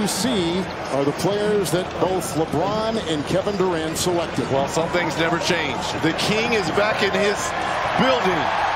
you see are the players that both LeBron and Kevin Durant selected. Well, some things never change. The king is back in his building.